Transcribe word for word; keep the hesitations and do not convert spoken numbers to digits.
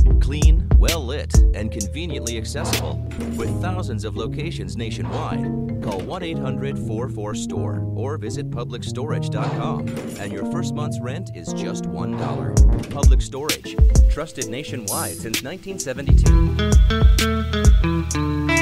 Clean, well-lit, and conveniently accessible. With thousands of locations nationwide, call one eight hundred four four STORE or visit public storage dot com, and your first month's rent is just one dollar. Public Storage, trusted nationwide since nineteen seventy-two.